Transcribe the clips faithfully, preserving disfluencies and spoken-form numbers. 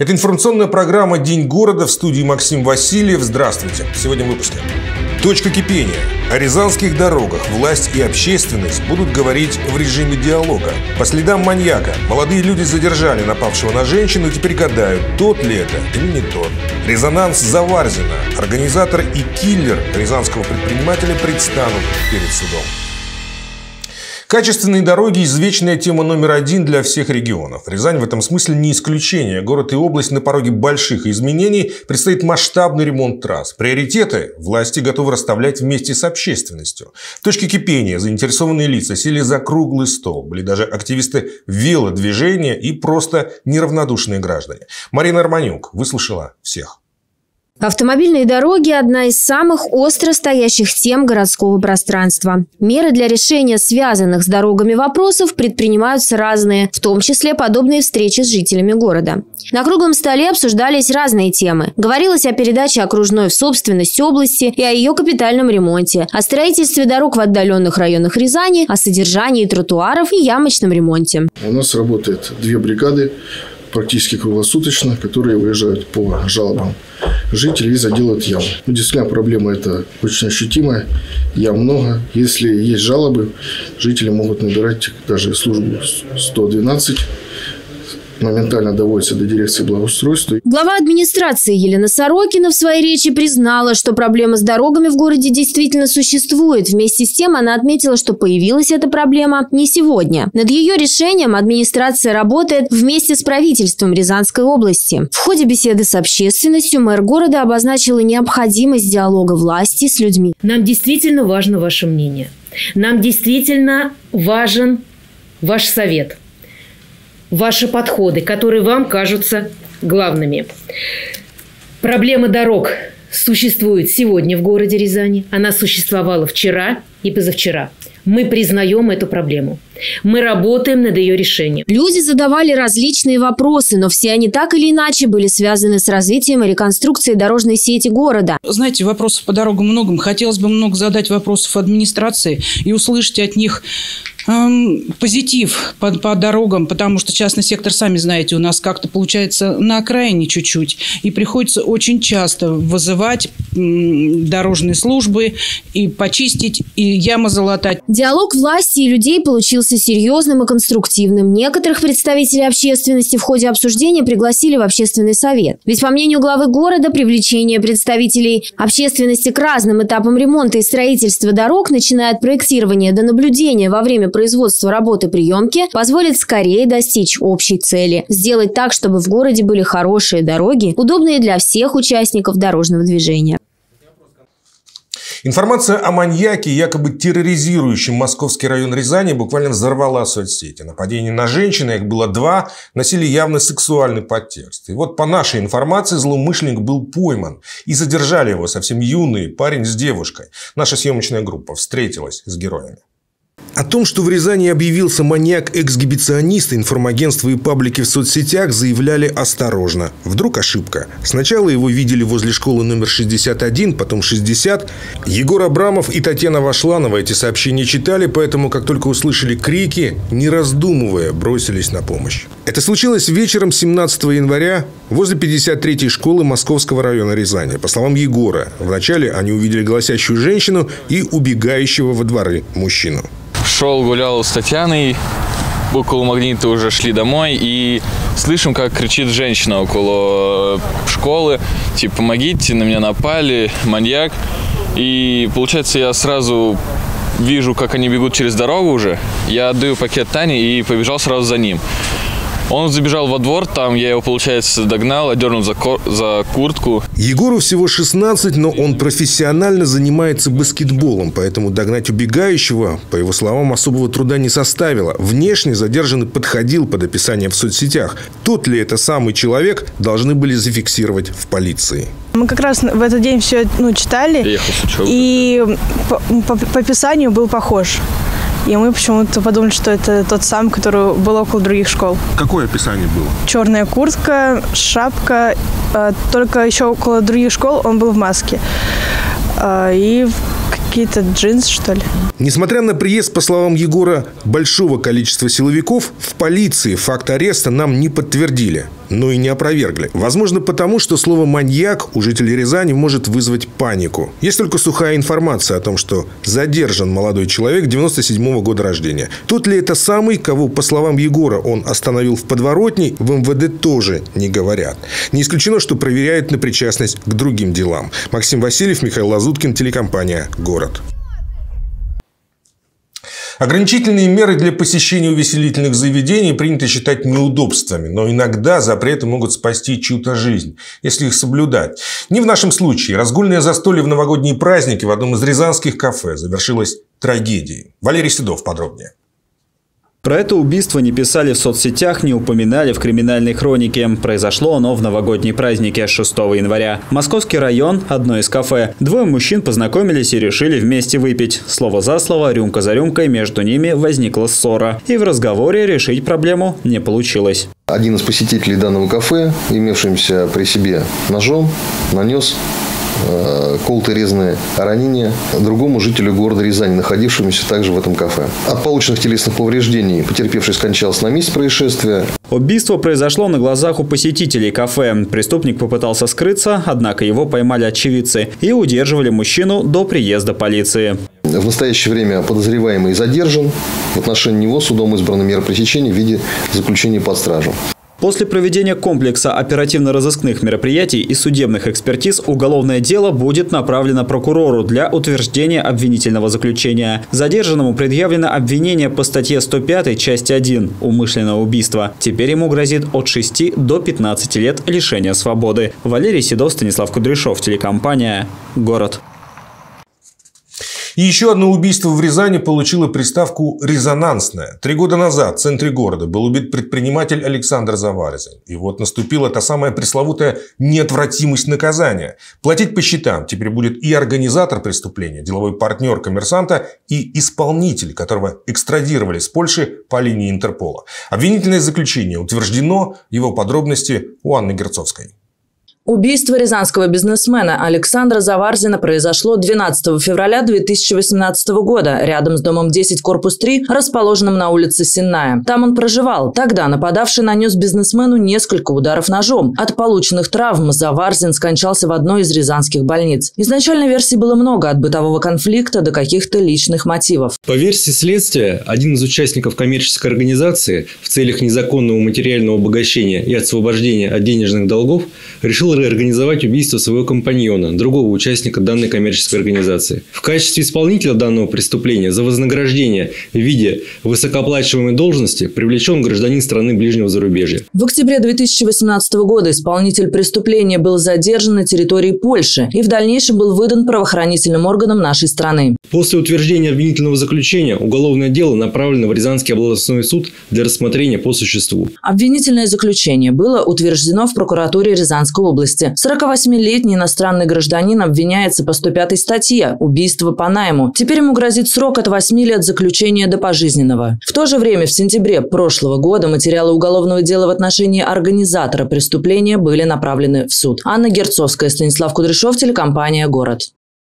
Это информационная программа «День города», в студии Максим Васильев. Здравствуйте. Сегодня в выпуске. Точка кипения. О рязанских дорогах власть и общественность будут говорить в режиме диалога. По следам маньяка молодые люди задержали напавшего на женщину и теперь гадают, тот ли это или не тот. Резонанс Заварзина. Организатор и киллер рязанского предпринимателя предстанут перед судом. Качественные дороги – извечная тема номер один для всех регионов. Рязань в этом смысле не исключение. Город и область на пороге больших изменений. Предстоит масштабный ремонт трасс. Приоритеты власти готовы расставлять вместе с общественностью. В точке кипения заинтересованные лица сели за круглый стол. Были даже активисты велодвижения и просто неравнодушные граждане. Марина Арманюк выслушала всех. Автомобильные дороги – одна из самых остро стоящих тем городского пространства. Меры для решения связанных с дорогами вопросов предпринимаются разные, в том числе подобные встречи с жителями города. На круглом столе обсуждались разные темы. Говорилось о передаче окружной в собственность области и о ее капитальном ремонте, о строительстве дорог в отдаленных районах Рязани, о содержании тротуаров и ямочном ремонте. У нас работает две бригады практически круглосуточно, которые выезжают по жалобам жителей и заделают ямы. Ну, действительно, проблема эта очень ощутимая, ям много. Если есть жалобы, жители могут набирать даже службу сто двенадцать. Моментально доводится до дирекции благоустройства. Глава администрации Елена Сорокина в своей речи признала, что проблема с дорогами в городе действительно существует. Вместе с тем она отметила, что появилась эта проблема не сегодня. Над ее решением администрация работает вместе с правительством Рязанской области. В ходе беседы с общественностью мэр города обозначила необходимость диалога власти с людьми. Нам действительно важно ваше мнение. Нам действительно важен ваш совет. Ваши подходы, которые вам кажутся главными. Проблема дорог существует сегодня в городе Рязани. Она существовала вчера и позавчера. Мы признаем эту проблему. Мы работаем над ее решением. Люди задавали различные вопросы, но все они так или иначе были связаны с развитием и реконструкцией дорожной сети города. Знаете, вопросов по дорогам много. Хотелось бы много задать вопросов администрации и услышать от них эм, позитив по, по дорогам, потому что частный сектор, сами знаете, у нас как-то получается на окраине чуть-чуть. И приходится очень часто вызывать м, дорожные службы и почистить, и ямы залатать. Диалог власти и людей получился серьезным и конструктивным. Некоторых представителей общественности в ходе обсуждения пригласили в общественный совет. Ведь, по мнению главы города, привлечение представителей общественности к разным этапам ремонта и строительства дорог, начиная от проектирования до наблюдения во время производства работы приемки, позволит скорее достичь общей цели. Сделать так, чтобы в городе были хорошие дороги, удобные для всех участников дорожного движения. Информация о маньяке, якобы терроризирующем московский район Рязани, буквально взорвала соцсети. Нападение на женщину, их было два, носили явно сексуальный подтекст. И вот по нашей информации злоумышленник был пойман. И задержали его совсем юный парень с девушкой. Наша съемочная группа встретилась с героями. О том, что в Рязани объявился маньяк-эксгибиционист, информагентства и паблики в соцсетях заявляли осторожно. Вдруг ошибка. Сначала его видели возле школы номер шестьдесят один, потом шестьдесят. Егор Абрамов и Татьяна Вашланова эти сообщения читали, поэтому, как только услышали крики, не раздумывая, бросились на помощь. Это случилось вечером семнадцатого января возле пятьдесят третьей школы Московского района Рязани. По словам Егора, вначале они увидели голосящую женщину и убегающего во дворы мужчину. Шел, гулял с Татьяной, около Магнита уже шли домой, и слышим, как кричит женщина около школы, типа, помогите, на меня напали, маньяк. И получается, я сразу вижу, как они бегут через дорогу уже, я отдаю пакет Тане и побежал сразу за ним. Он забежал во двор, там я его, получается, догнал, одернул за, за куртку. Егору всего шестнадцать, но он профессионально занимается баскетболом, поэтому догнать убегающего, по его словам, особого труда не составило. Внешне задержанный подходил под описание в соцсетях. Тот ли это самый человек, должны были зафиксировать в полиции. Мы как раз в этот день все ну, читали, и по, по, по описанию был похож. И мы почему-то подумали, что это тот самый, который был около других школ. Какое описание было? Черная куртка, шапка. Только еще около других школ он был в маске. И какие-то джинсы, что ли. Несмотря на приезд, по словам Егора, большого количества силовиков, в полиции факт ареста нам не подтвердили. но и не опровергли. Возможно, потому, что слово «маньяк» у жителей Рязани может вызвать панику. Есть только сухая информация о том, что задержан молодой человек девяносто седьмого года рождения. Тот ли это самый, кого, по словам Егора, он остановил в подворотне, в эм вэ дэ тоже не говорят. Не исключено, что проверяют на причастность к другим делам. Максим Васильев, Михаил Лазуткин, телекомпания «Город». Ограничительные меры для посещения увеселительных заведений принято считать неудобствами, но иногда запреты могут спасти чью-то жизнь, если их соблюдать. Не в нашем случае. Разгульное застолье в новогодние праздники в одном из рязанских кафе завершилось трагедией. Валерий Седов подробнее. Про это убийство не писали в соцсетях, не упоминали в криминальной хронике. Произошло оно в новогодние праздники шестого января. Московский район, одно из кафе. Двое мужчин познакомились и решили вместе выпить. Слово за слово, рюмка за рюмкой, между ними возникла ссора. И в разговоре решить проблему не получилось. Один из посетителей данного кафе, имевшимся при себе ножом, нанес колото-резное ранение другому жителю города Рязани, находившемуся также в этом кафе. От полученных телесных повреждений потерпевший скончался на месте происшествия. Убийство произошло на глазах у посетителей кафе. Преступник попытался скрыться, однако его поймали очевидцы и удерживали мужчину до приезда полиции. В настоящее время подозреваемый задержан. В отношении него судом избрана мера пресечения в виде заключения под стражу. После проведения комплекса оперативно-розыскных мероприятий и судебных экспертиз уголовное дело будет направлено прокурору для утверждения обвинительного заключения. Задержанному предъявлено обвинение по статье сто пять, часть один «Умышленное убийство». Теперь ему грозит от шести до пятнадцати лет лишения свободы. Валерий Седов, Станислав Кудряшов, телекомпания «Город». И еще одно убийство в Рязани получило приставку «резонансное». Три года назад в центре города был убит предприниматель Александр Заварзин. И вот наступила та самая пресловутая неотвратимость наказания. Платить по счетам теперь будет и организатор преступления, деловой партнер коммерсанта, и исполнитель, которого экстрадировали с Польши по линии Интерпола. Обвинительное заключение утверждено, его подробности у Анны Герцовской. Убийство рязанского бизнесмена Александра Заварзина произошло двенадцатого февраля две тысячи восемнадцатого года рядом с домом десять, корпус три, расположенным на улице Сенная. Там он проживал. Тогда нападавший нанес бизнесмену несколько ударов ножом. От полученных травм Заварзин скончался в одной из рязанских больниц. Изначально версий было много, от бытового конфликта до каких-то личных мотивов. По версии следствия, один из участников коммерческой организации в целях незаконного материального обогащения и освобождения от денежных долгов решил реорганизовать убийство своего компаньона, другого участника данной коммерческой организации. В качестве исполнителя данного преступления за вознаграждение в виде высокооплачиваемой должности привлечен гражданин страны ближнего зарубежья. В октябре две тысячи восемнадцатого года исполнитель преступления был задержан на территории Польши и в дальнейшем был выдан правоохранительным органам нашей страны. После утверждения обвинительного заключения уголовное дело направлено в Рязанский областной суд для рассмотрения по существу. Обвинительное заключение было утверждено в прокуратуре Рязанской области. сорокавосьмилетний иностранный гражданин обвиняется по сто пятой статье «Убийство по найму». Теперь ему грозит срок от восьми лет заключения до пожизненного. В то же время в сентябре прошлого года материалы уголовного дела в отношении организатора преступления были направлены в суд. Анна Герцовская, Станислав Кудряшов, телекомпания «Город».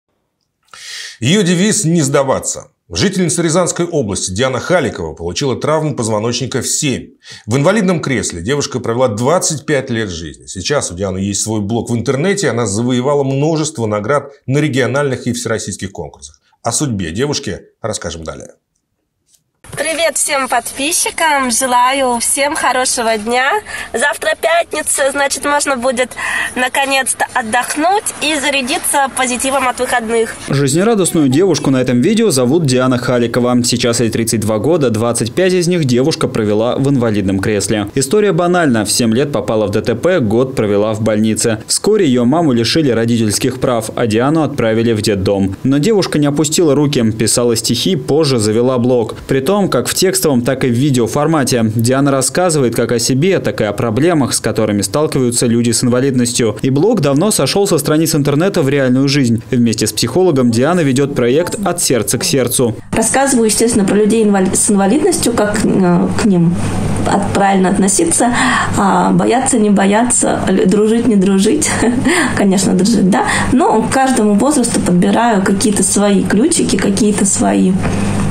Ее девиз «Не сдаваться». Жительница Рязанской области Диана Халикова получила травму позвоночника в семь. В инвалидном кресле девушка провела двадцать пять лет жизни. Сейчас у Дианы есть свой блог в интернете. Она завоевала множество наград на региональных и всероссийских конкурсах. О судьбе девушки расскажем далее. Привет всем подписчикам, желаю всем хорошего дня. Завтра пятница, значит, можно будет наконец-то отдохнуть и зарядиться позитивом от выходных. Жизнерадостную девушку на этом видео зовут Диана Халикова. Сейчас ей тридцать два года, двадцать пять из них девушка провела в инвалидном кресле. История банальна. В семь лет попала в ДТП, год провела в больнице. Вскоре ее маму лишили родительских прав, а Диану отправили в детдом. Но девушка не опустила руки, писала стихи, позже завела блог. Притом, как в текстовом, так и в видеоформате. Диана рассказывает как о себе, так и о проблемах, с которыми сталкиваются люди с инвалидностью. И блог давно сошел со страниц интернета в реальную жизнь. Вместе с психологом Диана ведет проект «От сердца к сердцу». Рассказываю, естественно, про людей с инвалидностью, как к ним правильно относиться, бояться, не бояться, дружить, не дружить. Конечно, дружить, да. Но к каждому возрасту подбираю какие-то свои ключики, какие-то свои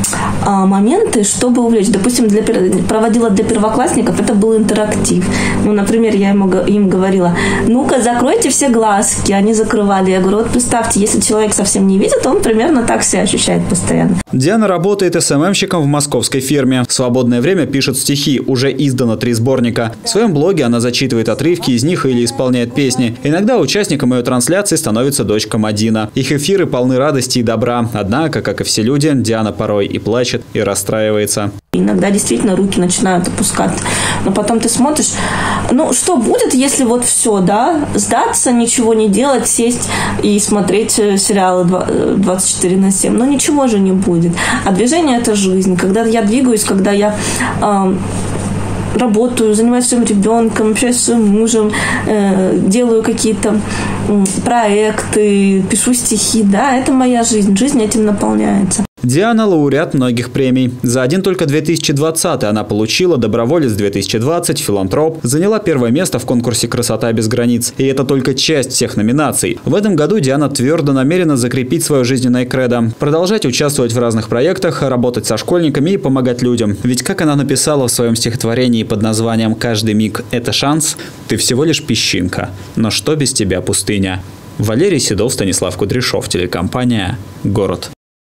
моменты, чтобы увлечь. Допустим, для, проводила для первоклассников, это был интерактив. Ну, например, я им, им говорила, ну-ка, закройте все глазки. Они закрывали. Я говорю, вот представьте, если человек совсем не видит, он примерно так себя ощущает постоянно. Диана работает эс эм эм-щиком в московской фирме. В свободное время пишет стихи, уже издано три сборника. В своем блоге она зачитывает отрывки из них или исполняет песни. Иногда участником ее трансляции становится дочка Мадина. Их эфиры полны радости и добра. Однако, как и все люди, Диана порой и плачет, и расстраивается. Иногда действительно руки начинают опускать. Но потом ты смотришь, ну что будет, если вот все, да, сдаться, ничего не делать, сесть и смотреть сериалы двадцать четыре на семь. Но ничего же не будет. А движение – это жизнь. Когда я двигаюсь, когда я э, работаю, занимаюсь своим ребенком, общаюсь с своим мужем, э, делаю какие-то э, проекты, пишу стихи, да, это моя жизнь. Жизнь этим наполняется. Диана – лауреат многих премий. За один только две тысячи двадцатый она получила «Доброволец две тысячи двадцать», «Филантроп», заняла первое место в конкурсе «Красота без границ». И это только часть всех номинаций. В этом году Диана твердо намерена закрепить свое жизненное кредо, продолжать участвовать в разных проектах, работать со школьниками и помогать людям. Ведь, как она написала в своем стихотворении под названием «Каждый миг – это шанс», ты всего лишь песчинка, но что без тебя пустыня? Валерий Седов, Станислав Кудряшов, телекомпания «Город».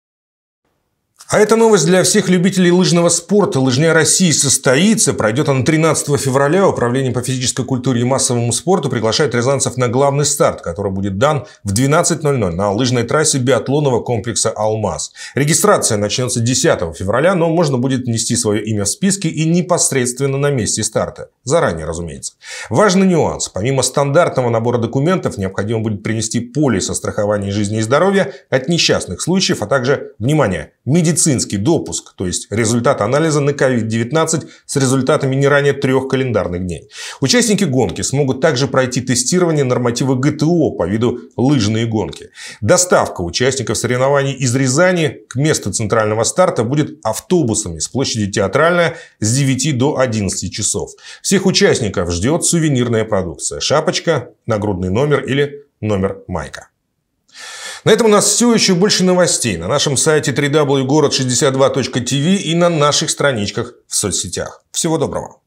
А эта новость для всех любителей лыжного спорта. Лыжня России состоится. Пройдет она тринадцатого февраля. Управление по физической культуре и массовому спорту приглашает рязанцев на главный старт, который будет дан в двенадцать ноль ноль на лыжной трассе биатлонного комплекса «Алмаз». Регистрация начнется десятого февраля, но можно будет внести свое имя в списки и непосредственно на месте старта. Заранее, разумеется. Важный нюанс. Помимо стандартного набора документов, необходимо будет принести полис о страховании жизни и здоровья от несчастных случаев, а также, внимание, медицинский Медицинский допуск, то есть результат анализа на ковид девятнадцать с результатами не ранее трех календарных дней. Участники гонки смогут также пройти тестирование норматива гэ тэ о по виду лыжные гонки. Доставка участников соревнований из Рязани к месту центрального старта будет автобусами с площади Театральная с девяти до одиннадцати часов. Всех участников ждет сувенирная продукция: шапочка, нагрудный номер или номер майка. На этом у нас все. Еще больше новостей на нашем сайте дабл ю дабл ю дабл ю точка город шестьдесят два точка ти ви и на наших страничках в соцсетях. Всего доброго!